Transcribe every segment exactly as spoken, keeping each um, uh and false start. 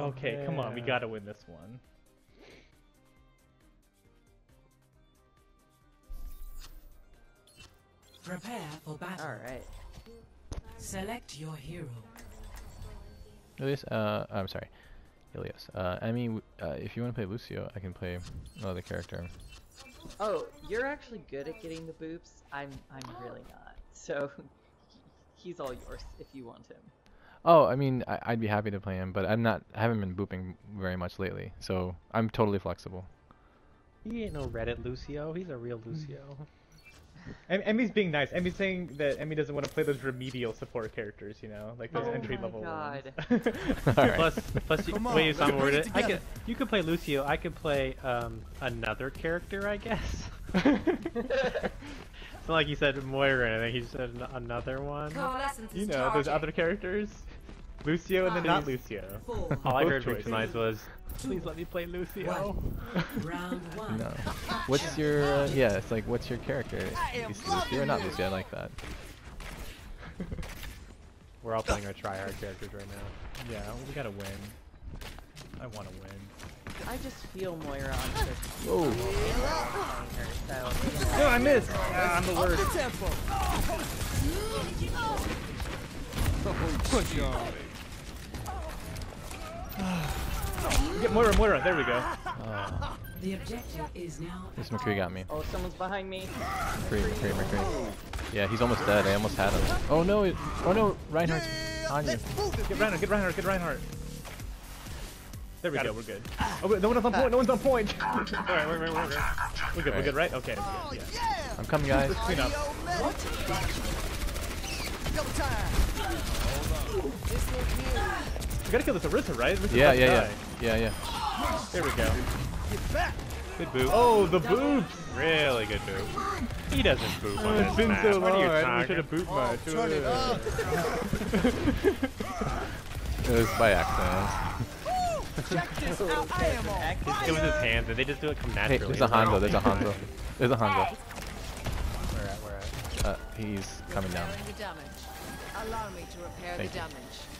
Okay, yeah. come on, we gotta win this one. Prepare for battle. Alright. Select your hero. Ilios, uh, I'm sorry, Ilios. Uh, I mean, uh, if you want to play Lucio, I can play another character. Oh, you're actually good at getting the boops. I'm I'm really not. So he's all yours if you want him. Oh, I mean, I, I'd be happy to play him, but I'm not. I haven't been booping very much lately, so I'm totally flexible. He ain't no Reddit Lucio. He's a real Lucio. Em Emmy's being nice. Emmy's saying that Emmy doesn't want to play those remedial support characters, you know, like those Oh entry my level God. ones. Alright. Plus, plus, you, Come on, wait, it's let's not bring word it it. I together. could, you could play Lucio. I could play um another character, I guess. It's not like you said Moira. I think he said an another one. You know, those other characters, Lucio and then not Lucio. Four. All I Both heard from choices. tonight was, please let me play Lucio. Round one. No. What's your? Uh, yeah, it's like, what's your character? Is Lucio or not Lucio? I like that. We're all playing our tryhard characters right now. Yeah, well, we gotta win. I want to win. I just feel Moira on such Oh. her, so No, I missed. Ah, I'm the Up worst. the tempo. Push on. Get Moira, Moira. There we go. Oh, The objective is now. this McCree got me. Oh, someone's behind me. McCree, McCree, McCree. Yeah, he's almost dead. I almost had him. Oh no! It, oh no! Reinhardt's on you. Let's move it. Get Reinhardt, get Reinhardt, get Reinhardt. There we Got go, it. we're good. Oh, wait, no one's on point, no one's on point! Alright, we're, we're, we're, we're. We're good, we're Alright. good, right? Okay, Oh, we're good, yeah. yeah. I'm coming, guys. Clean up. What? Double time. We gotta kill this Orisa, right? Orisa's Yeah, about to yeah, die. yeah, yeah, yeah. There we go. Get back. Good boot. Oh, the boobs! Really good boot. He doesn't boot on Oh, this it's been map. so What are long, you right? We talking? should have boot Oh, much. turn it up. It was by accident. Check this out. I am on It was fire. his hands, and they just do it come Hey, naturally. there's a Hanzo. There's a Hanzo. There's a Hanzo. Where at? Where at? Uh, he's coming down. Repairing the damage. Allow me to repair Thank the you. damage.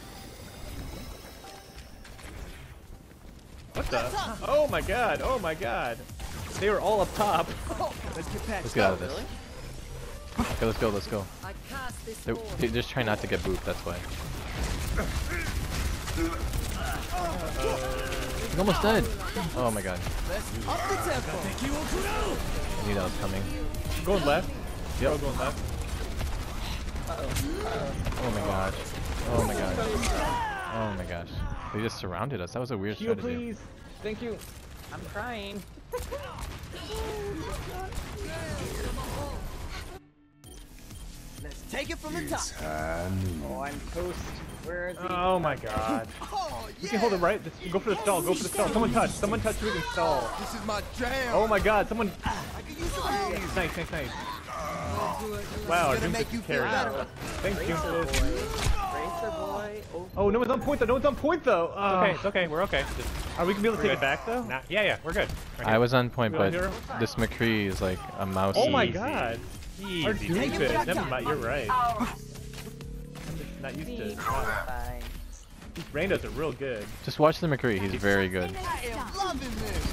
What the? Oh my god, oh my god. They were all up top. Let's get past. Let's get out of this. Okay, let's go. Let's go. I cast this They're, forth. they're just trying not to get booped. That's why. He's almost dead. Oh my god. Let's up the tempo. I knew that was coming. Going left. Yep. Go going left. Oh my gosh. Oh my gosh. Oh my gosh. They just surrounded us. That was a weird Heal, strategy. please. Thank you. I'm trying. Let's take it from the top. Oh, I'm toast. Where is he? Oh my god. Oh You yeah. can hold it right. Just go for the stall. Go for the stall. Someone touch. Someone touch so we can stall. This is my jam. Oh my god. Someone. I can use some aid. Nice, nice, nice. Wow, It's gonna Doomfist make you is feel carrying better. out. Thanks, Racer Doomfist. boy. Racer boy. Oh, Oh, no one's on point though. No one's on point though. Uh, Okay, it's okay. We're okay. Just, Are we gonna be able to We're take good. it back though? nah, yeah, yeah, we're good. Right I here. was on point, You but want hero? this McCree is like a mouse. Oh my Easy. god. Easy. Our baby. Doomfist. Never mind. You're right. I'm just not used to me. it. Fine. These randos are real good. Just watch the McCree. He's very good. I am loving this.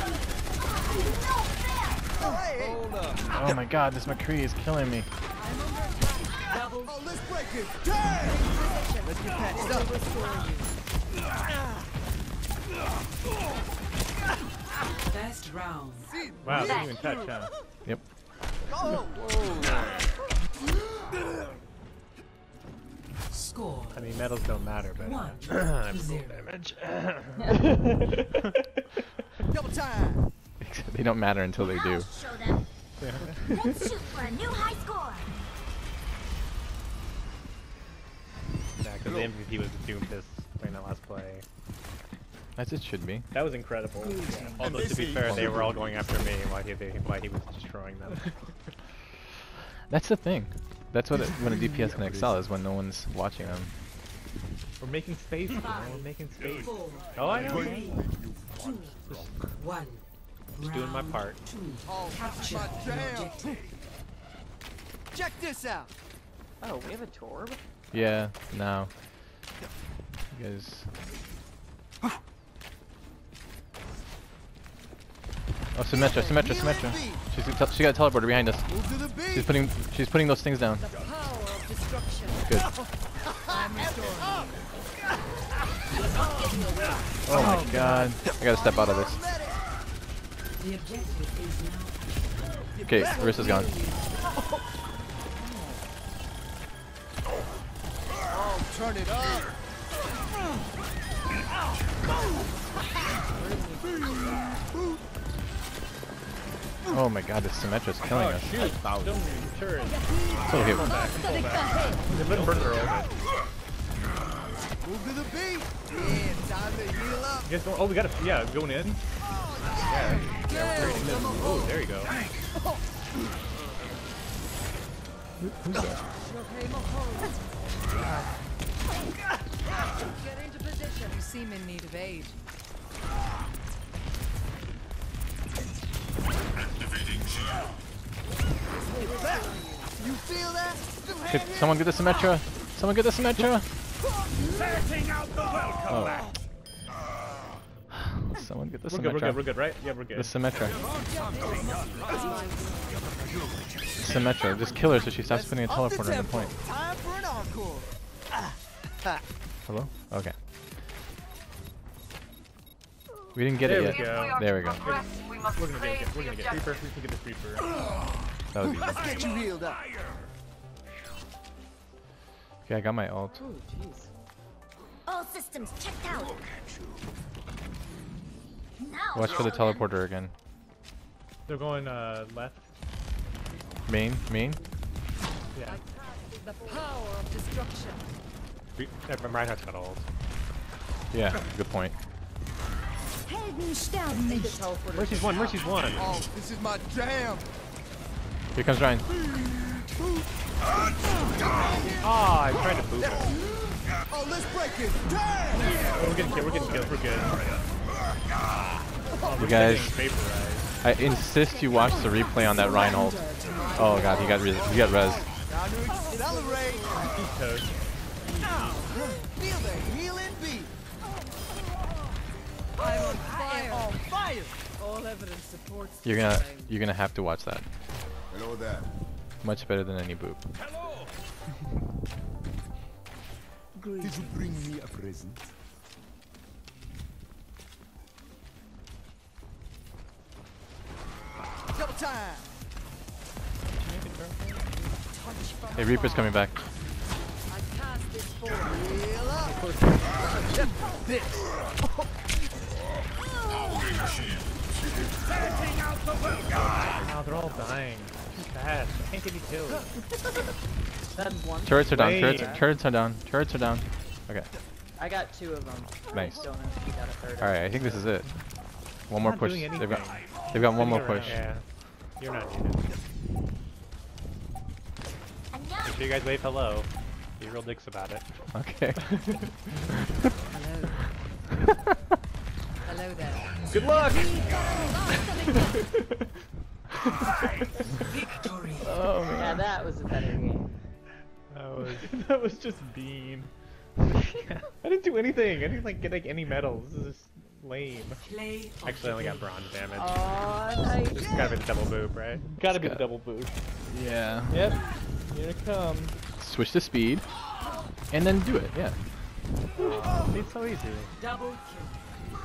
Hey, hold up. Oh my god, this McCree is killing me. Oh, let's break it. Damn. Let's get patched up. Best round. Wow, they didn't even touch, huh? Yep. Oh, Score. I mean, medals don't matter, but One. I'm full Zero. damage. double time. They don't matter until they do. Show them. Let's shoot for a new high score. Yeah, because the M V P was the Doomfist playing that last play. As it should be. That was incredible. Although to be fair, they were all going after me while he they, while he was destroying them. That's the thing. That's what it, when a D P S can excel, is when no one's watching them. We're making space, you know? We're making space. Four. Oh, I know. Three. Two. One. Just doing my Round part. Two. Oh, Capture my the jam. objective. Check this out. Oh, we have a Torb? Yeah, now. You guys. Oh, Symmetra, Symmetra, Symmetra. She's she got a teleporter behind us. Move to the beat. She's putting she's putting those things down. The power of destruction. Good. I'm restoring. Oh my god. I gotta step out of this. The objective is now. Okay, Risa's gone. Oh, turn it up. Oh my god, this Symmetra's killing us. Shoot! Don't turn. It's okay. Pull back, pull back. Let him burn her over. Move to the beat. Yeah, time to heal up. You guys going, oh, we gotta, yeah, going in. Yeah, yeah, we're in this. Oh, there you go. Who's that? Get into position. You seem in need of aid. You feel that? Could someone get the Symmetra? Someone get the Symmetra? Oh. Someone get the We're good, we're good, we're Symmetra. good, right? Yeah, we're The good. Symmetra. Symmetra. Just kill her so she stops putting a teleporter in the point. Time for an encore. Hello? Okay. We didn't get There it we yet. go. There we go. We're gonna get it. We're gonna get Reaper. We can get this Reaper. That was easy. Let's get you healed up. Okay, I got my ult. Oh, jeez. All systems checked out. Now Watch for the teleporter again. They're going uh, left. Main, main. Yeah. The power of destruction. Re- uh, Reinhardt's got ult. Yeah, good point. Helden sterben nicht. Mercy's one, Mercy's one. Oh, this is my jam. Here comes Rein. Ah, I'm trying to boot him. Oh, let's break it. Damn. Oh, we're getting killed, we're getting killed, we're good. Oh, You we're guys- getting vaporized. I insist you watch the replay on that Rein ult. Oh god, he got res he got res. Time to accelerate. He's toast. Feel the healing beat. I'm on fire. On fire. All evidence supports. You're this gonna claim. you're gonna have to watch that. Hello there. Much better than any boop. Did you bring me a present? Double time. Hey, Reaper's coming back. I cast this forward. Heal up. This. Oh, they're all dying. Too fast. I can't get any kills. That's one. Turrets are down. Wait. Turrets, turrets are down. Turrets are down. Okay. I got two of them. Nice. Don't know if you got a third. All right. I think this is it. One more Not push. doing They've got anything. they've got one more You're not- push. Yeah. You're not needed. Make sure you guys wave hello. Be real dicks about it. Okay. Hello. Hello there. Good luck! Victory. Oh Yeah, man. that was a better game. That was that was just Bean. I didn't do anything. I didn't like get like any medals. This is just lame. Play of Actually, I only the got bronze damage. Oh, nice. This has gotta be the double boob, right? Gotta be the got- double boob. Yeah. Yep. Here it comes. Switch to speed, and then do it. Yeah. It's so easy. double kill.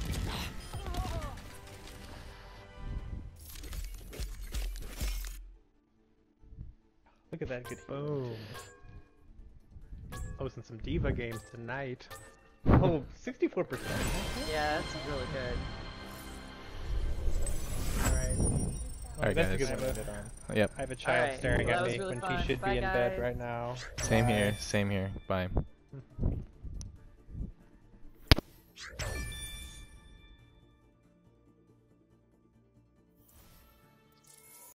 Look at that good. Boom. Hosting some Diva games tonight. Oh, sixty-four percent. Yeah, that's really good. Alright. Alright, that's a guys. good one. Yep. I have a child Alright, staring well, at that was me really when fun. she should Bye, be in bed guys. right now. Same here. Same here. Bye.